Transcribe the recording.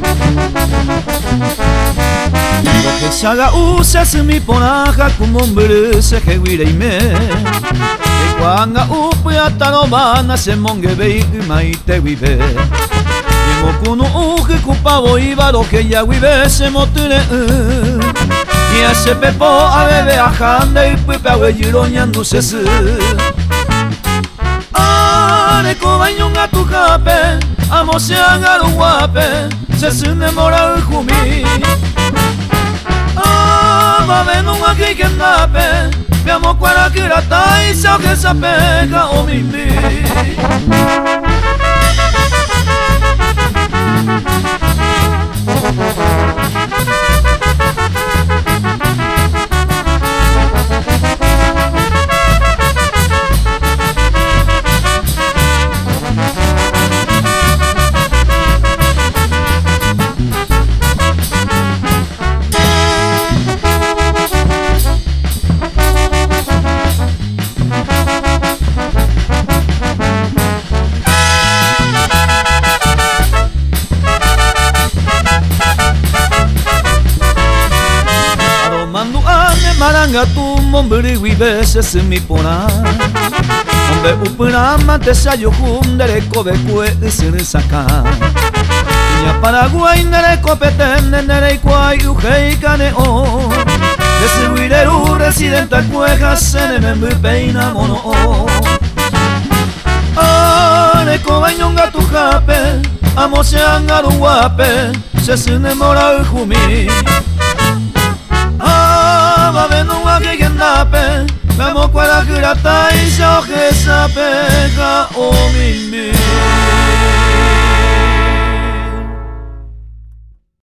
Lo que se haga usas mi ponaja como un bruse que guireime que cuanga upe hasta no van a se monge vei maite guibe Yemo kuno uge kupavo iba lo que ya guibe se motire y ese pepo a bebe ajanda y pepe a hueyiroñando se se are cobañón a tu jape amo se haga lo guape se se enamora el jumi va vendo un aquí que nape mi amo cuara que la taisa que se pega o mi maranga tu mombri guibe se mi pona Ombe upuna mate sayo hundere kobe kue sir saka Nya Paraguay nere kopeten nere kwai uhei kane o Desiwireru residenta kueja sene membu peina mono o Are kobañonga tu jape amo se angaru guape se sine mora jumi va vendo un aquí que nape vemos cuál es la taisa que se pega o mi